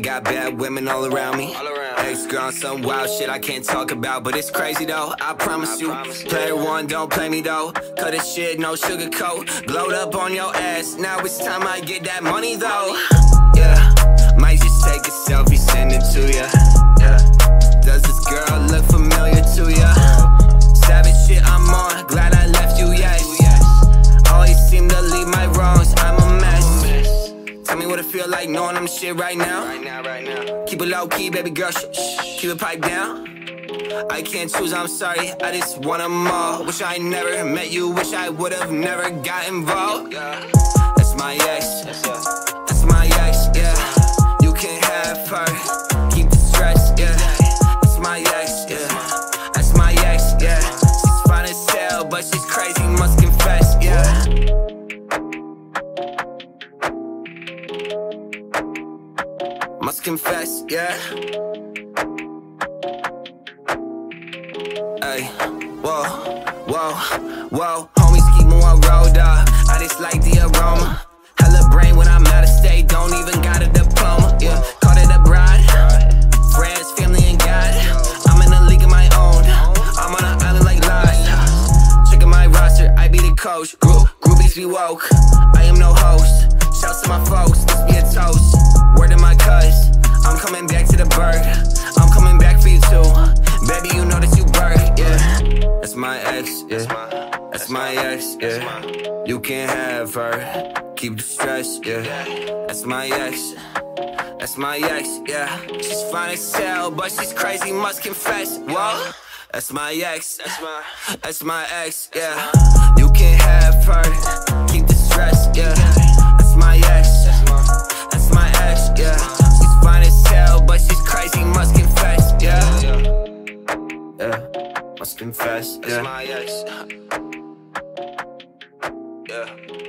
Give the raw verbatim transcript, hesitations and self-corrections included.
got bad women all around me. Ex-girl on some wild shit I can't talk about, but it's crazy though, I promise you. Player one, don't play me though. Cut this shit, no sugarcoat. Glowed up on your ass, now it's time I get that money though. Yeah, might just take a selfie, send it to ya. Yeah, does this girl look familiar to ya? Savage shit I'm on, glad I left you, yes. Always seem to leave my wrongs, I'm a mess. Tell me what it feel like knowing I'm shit right now. Right now, right now. Keep it low key, baby girl, shh, shh. Keep it pipe down. I can't choose, I'm sorry, I just want them all. Wish I never met you, wish I would've never got involved. That's my ex, that's my ex, yeah. You can't have her, keep the stress, yeah. That's my ex, yeah. That's my ex, yeah. She's fine as hell, but she's crazy, must confess, yeah. Must confess, yeah. Ay, whoa, whoa, whoa. Homies keep me on road up. I just like the aroma. Hella brain when I'm out of state. Don't even got a diploma. Yeah, call it a bride. Friends, family, and God. I'm in a league of my own. I'm on an island like Lies. Checking my roster, I be the coach. Group, groupies be woke. I am no host. Shouts to my folks, this be a toast. Word to my cuz, I'm coming back to the bird. I'm coming back for you too. Baby, you know that you bird, yeah. That's my ex, yeah. That's my ex, yeah. You can't have her, keep the stress, yeah. That's my ex, that's my ex, yeah. She's fine as hell, but she's crazy, must confess, whoa. That's my ex, that's my, that's my ex, yeah. You can't have her, keep the stress, yeah. That's my ex, that's my ex, yeah. She's fine as hell, but she's crazy, must confess, yeah. Yeah, must confess, yeah. That's my ex. Yeah.